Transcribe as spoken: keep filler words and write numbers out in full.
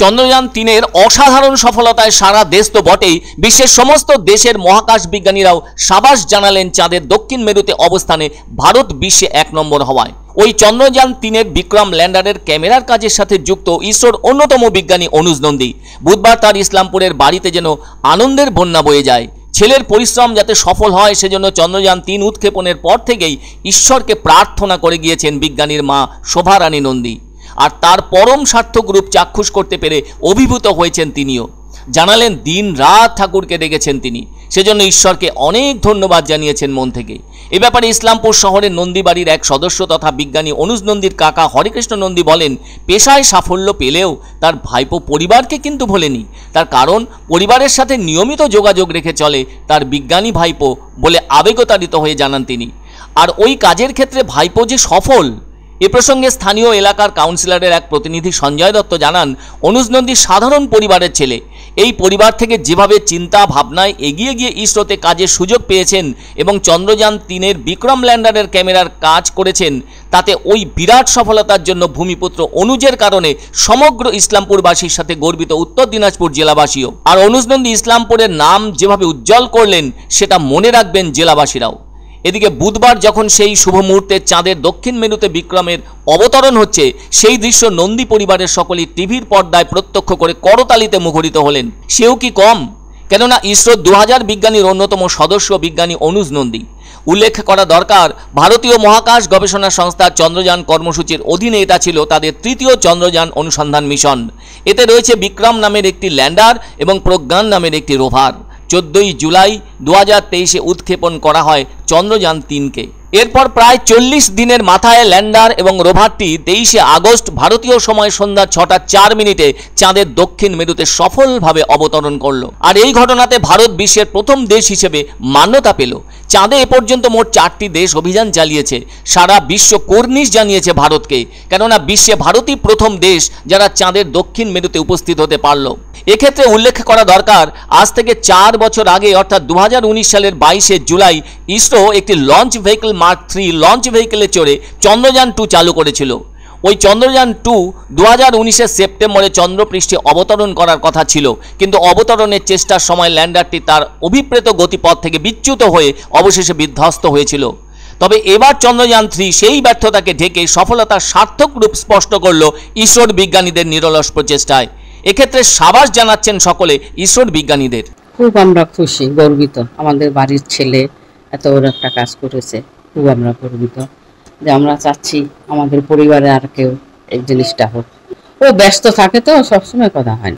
চন্দ্রযান তিনের অসাধারণ সফলতায় সারা দেশ তো বটেই, বিশ্বের সমস্ত দেশের মহাকাশ বিজ্ঞানীরাও সাবাস জানালেন চাঁদের দক্ষিণ মেরুতে অবস্থানে ভারত বিশ্বে এক নম্বর হওয়ায়। ওই চন্দ্রযান তিনের বিক্রম ল্যান্ডারের ক্যামেরার কাজের সাথে যুক্ত ইসরোর অন্যতম বিজ্ঞানী অনুজ নন্দী বুধবার তার ইসলামপুরের বাড়িতে যেন আনন্দের বন্যা বয়ে যায়। ছেলের পরিশ্রম যাতে সফল হয় সেজন্য চন্দ্রযান তিন উৎক্ষেপণের পর থেকেই ঈশ্বরকে প্রার্থনা করে গিয়েছেন বিজ্ঞানীর মা শোভারানী নন্দী। আর তার পরম সার্থক রূপ চাক্ষুষ করতে পেরে অভিভূত হয়েছেন তিনিও। জানালেন দিন রাত ঠাকুরকে ডেকেছেন তিনি, সেজন্য ঈশ্বরকে অনেক ধন্যবাদ জানিয়েছেন মন থেকে। এ ব্যাপারে ইসলামপুর শহরের নন্দীবাড়ির এক সদস্য তথা বিজ্ঞানী অনুজ নন্দীর কাকা হরেকৃষ্ণ নন্দী বলেন, পেশায় সাফল্য পেলেও তার ভাইপো পরিবারকে কিন্তু ভোলেনি। তার কারণ পরিবারের সাথে নিয়মিত যোগাযোগ রেখে চলে তার বিজ্ঞানী ভাইপো বলে আবেগতাড়িত হয়ে জানান তিনি। আর ওই কাজের ক্ষেত্রে ভাইপো যে সফল, এ প্রসঙ্গে স্থানীয় এলাকার কাউন্সিলরের এক প্রতিনিধি সঞ্জয় দত্ত জানান, অনুজ নন্দী সাধারণ পরিবারের ছেলে। এই পরিবার থেকে যেভাবে চিন্তা ভাবনায় এগিয়ে গিয়ে ইসরোতে কাজের সুযোগ পেয়েছেন এবং চন্দ্রযান তিনের বিক্রম ল্যান্ডারের ক্যামেরার কাজ করেছেন, তাতে ওই বিরাট সফলতার জন্য ভূমিপুত্র অনুজের কারণে সমগ্র ইসলামপুরবাসীর সাথে গর্বিত উত্তর দিনাজপুর জেলাবাসীও। আর অনুজ নন্দী ইসলামপুরের নাম যেভাবে উজ্জ্বল করলেন সেটা মনে রাখবেন জেলাবাসীরাও। এদিকে বুধবার যখন সেই শুভ মুহূর্তে চাঁদের দক্ষিণ মেরুতে বিক্রমের অবতরণ হচ্ছে, সেই দৃশ্য নন্দী পরিবারের সকলেই টিভির পর্দায় প্রত্যক্ষ করে করতালিতে মুখরিত হলেন। সেও কি কম? কেননা ইসরোর দু হাজার বিজ্ঞানীর অন্যতম সদস্য বিজ্ঞানী অনুজ নন্দী। উল্লেখ করা দরকার, ভারতীয় মহাকাশ গবেষণা সংস্থা চন্দ্রযান কর্মসূচির অধীনে এটা ছিল তাদের তৃতীয় চন্দ্রযান অনুসন্ধান মিশন। এতে রয়েছে বিক্রম নামের একটি ল্যান্ডার এবং প্রজ্ঞান নামের একটি রোভার। চোদ্দই জুলাই দু হাজার তেইশে উৎক্ষেপণ করা হয় চন্দ্রযান তিনকে। এরপর প্রায় চল্লিশ দিনের মাথায় ল্যান্ডার এবং রোভারটি তেইশে আগস্ট ভারতীয় সময় সন্ধ্যা ছটা চার মিনিটে চাঁদের দক্ষিণ মেরুতে সফলভাবে অবতরণ করল। আর এই ঘটনাতে ভারত বিশ্বের প্রথম দেশ হিসেবে মান্যতা পেল। চাঁদে এ পর্যন্ত মোট চারটি দেশ অভিযান চালিয়েছে। সারা বিশ্ব কর্নিশ জানিয়েছে ভারতকে, কেননা বিশ্বে ভারতই প্রথম দেশ যারা চাঁদের দক্ষিণ মেরুতে উপস্থিত হতে পারল। এক্ষেত্রে উল্লেখ করা দরকার, আজ থেকে চার বছর আগে অর্থাৎ দু হাজার উনিশ সালের বাইশে জুলাই ইসরো একটি launch vehicle mark three launch ভেহিকলে চড়ে চন্দ্রযান টু চালু করেছিল। ওই চন্দ্রযান টু দু হাজার উনিশের সেপ্টেম্বরে চন্দ্রপৃষ্ঠে অবতরণ করার কথা ছিল, কিন্তু অবতরণের চেষ্টার সময় ল্যান্ডারটি তার অভিপ্রেত গতিপথ থেকে বিচ্যুত হয়ে অবশেষে বিধ্বস্ত হয়েছিল। তবে এবার চন্দ্রযান থ্রি সেই ব্যর্থতাকে ঢেকে সফলতার সার্থক রূপ স্পষ্ট করল ইসরোর বিজ্ঞানীদের নিরলস প্রচেষ্টায়। এক্ষেত্রে সাবাস জানাচ্ছেন সকলে ইসরোর বিজ্ঞানীদের। খুব আমরা খুশি, গর্বিত। আমাদের বাড়ির ছেলে এত বড় একটা কাজ করেছে, খুব আমরা গর্বিত। যে আমরা চাচ্ছি আমাদের পরিবারে আর কেউ এই জিনিসটা হোক। ও ব্যস্ত থাকে তো সবসময় কথা হয় না।